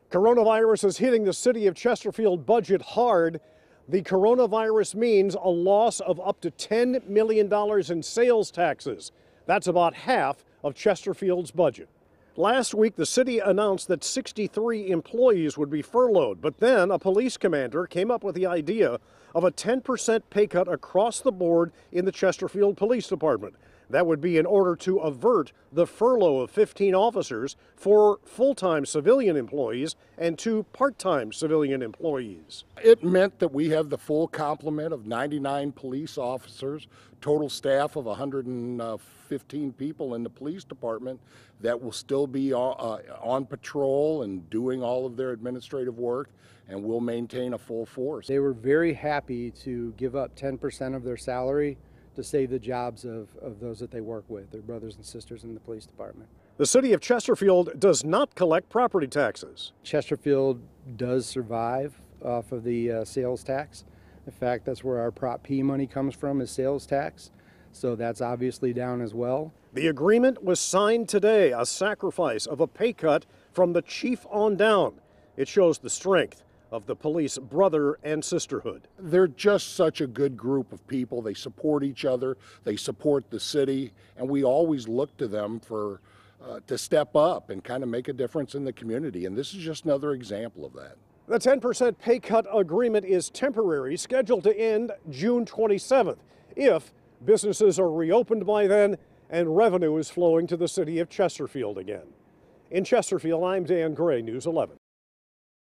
Coronavirus is hitting the City of Chesterfield budget hard. The coronavirus means a loss of up to $10 million in sales taxes. That's about half of Chesterfield's budget. Last week, the city announced that 63 employees would be furloughed, but then a police commander came up with the idea of a 10% pay cut across the board in the Chesterfield Police Department. That would be in order to avert the furlough of 15 officers, 4 full-time civilian employees and 2 part-time civilian employees. It meant that we have the full complement of 99 police officers, total staff of 115 people in the police department that will still be on patrol and doing all of their administrative work, and will maintain a full force. They were very happy to give up 10% of their salary to save the jobs of those that they work with, their brothers and sisters in the police department. The City of Chesterfield does not collect property taxes. Chesterfield does survive off of the sales tax. In fact, that's where our Prop P money comes from, is sales tax. So that's obviously down as well. The agreement was signed today, a sacrifice of a pay cut from the chief on down. It shows the strength of the police brother and sisterhood. They're just such a good group of people. They support each other, they support the city, and we always look to them for to step up and kind of make a difference in the community, and this is just another example of that. The 10% pay cut agreement is temporary, scheduled to end June 27th, if businesses are reopened by then and revenue is flowing to the City of Chesterfield again. In Chesterfield, I'm Dan Gray, News 11.